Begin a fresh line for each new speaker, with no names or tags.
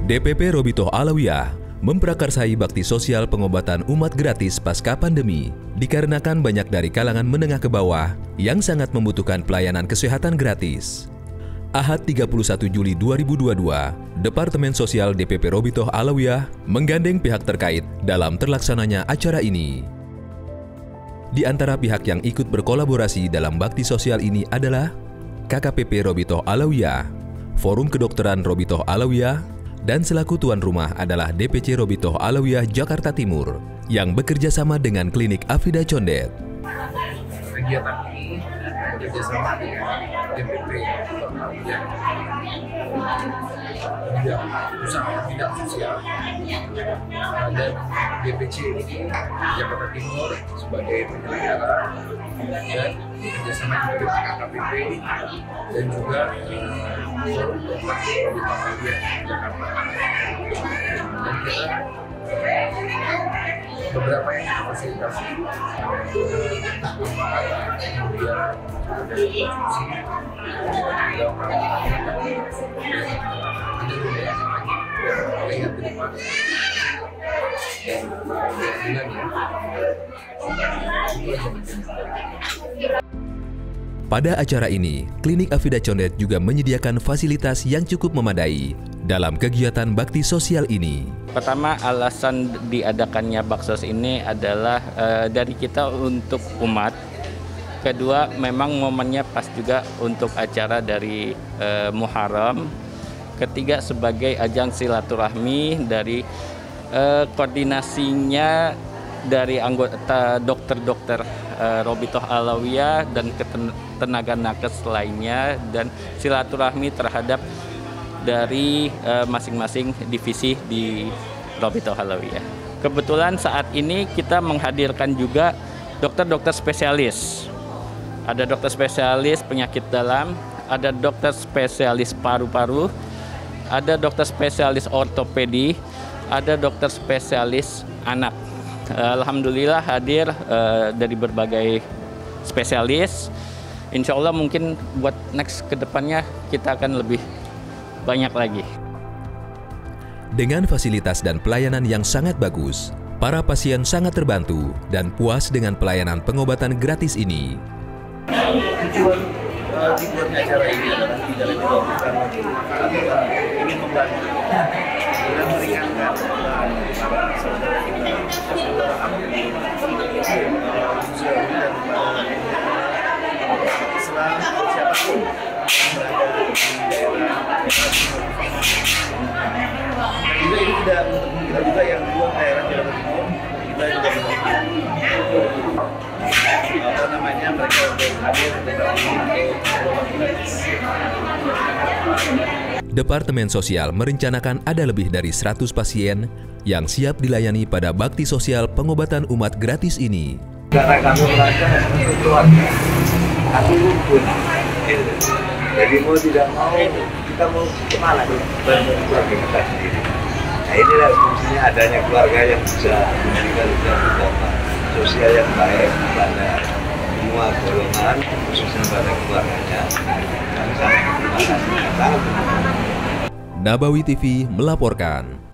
DPP Robitoh Alawiyah memprakarsai bakti sosial pengobatan umat gratis pasca pandemi dikarenakan banyak dari kalangan menengah ke bawah yang sangat membutuhkan pelayanan kesehatan gratis. Ahad 31 Juli 2022, Departemen Sosial DPP Robitoh Alawiyah menggandeng pihak terkait dalam terlaksananya acara ini. Di antara pihak yang ikut berkolaborasi dalam bakti sosial ini adalah KKPP Robitoh Alawiyah, Forum Kedokteran Robitoh Alawiyah, dan selaku tuan rumah adalah DPC Robitoh Alawiyah Jakarta Timur yang bekerja sama dengan klinik Afida Condet.
Kegiatan ini bekerjasama dengan DPP Robitoh Alawiyah, bidang sosial, dan DPC Jakarta Timur sebagai penyelenggara, dan bekerjasama juga dengan KKPP dan juga Forum Kedokteran Robitoh Alawiyah Jakarta. Dan kita beberapa yang kita fasilitasi, kemudian ada konsumsi, ada orang lihat ke depan dan
Pada acara ini, klinik Afida Condet juga menyediakan fasilitas yang cukup memadai dalam kegiatan bakti sosial ini.
Pertama, alasan diadakannya baksos ini adalah dari kita untuk umat. Kedua, memang momennya pas juga untuk acara dari Muharram. Ketiga, sebagai ajang silaturahmi dari koordinasinya dari anggota dokter-dokter Robitoh Alawiyah dan tenaga nakes lainnya, dan silaturahmi terhadap dari masing-masing divisi di Robitoh Alawiyah. Kebetulan saat ini kita menghadirkan juga dokter-dokter spesialis. Ada dokter spesialis penyakit dalam, ada dokter spesialis paru-paru, ada dokter spesialis ortopedi, ada dokter spesialis anak. Alhamdulillah hadir dari berbagai spesialis. Insya Allah mungkin buat next ke depannya kita akan lebih banyak lagi.
Dengan fasilitas dan pelayanan yang sangat bagus, para pasien sangat terbantu dan puas dengan pelayanan pengobatan gratis ini.
Tujuan dibuatnya acara ini adalah tidak lain bukan lagi kami ingin membantu dan meringankan para saudara kita, saudara kami sosial dan Islam siapapun yang berada di daerah. Dan juga ini tidak untuk kita juga yang di luar daerah Jawa Timur, kita juga mereka hadir
Departemen Sosial merencanakan ada lebih dari 100 pasien yang siap dilayani pada bakti sosial pengobatan umat gratis ini.
Karena kami merasa untuk keluarga, kami rumpun. Jadi mau tidak mau, kita mau kemana nih? Bantu keluarga kita sendiri. Nah inilah fungsinya adanya keluarga yang bisa memberikan dampak sosial yang baik pada semua golongan, khususnya pada keluarganya. Kami sangat terima kasih.
Nabawi TV melaporkan.